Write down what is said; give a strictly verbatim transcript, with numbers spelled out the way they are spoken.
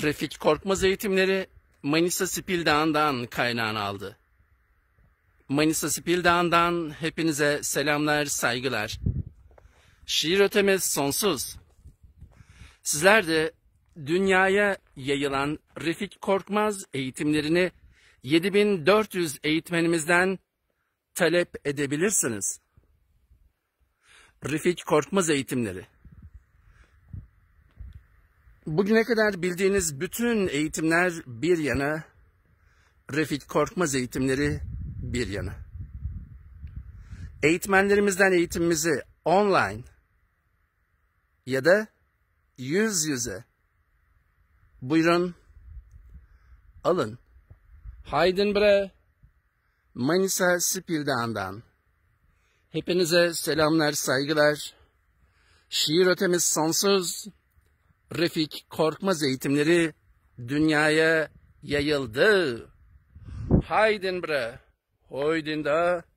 Refik Korkmaz eğitimleri Manisa Spil Dağı'ndan kaynağını aldı. Manisa Spil Dağı'ndan hepinize selamlar, saygılar. Şiir ötemiz sonsuz. Sizler de dünyaya yayılan Refik Korkmaz eğitimlerini yedi bin dört yüz eğitmenimizden talep edebilirsiniz. Refik Korkmaz eğitimleri. Bugüne kadar bildiğiniz bütün eğitimler bir yana, Refik Korkmaz eğitimleri bir yana. Eğitmenlerimizden eğitimimizi online ya da yüz yüze buyurun alın. Haydin bre Manisa Spil Dağı'ndan. Hepinize selamlar, saygılar. Şiir ötemiz sonsuz. Refik Korkmaz eğitimleri dünyaya yayıldı. Haydin bre, hoydin da.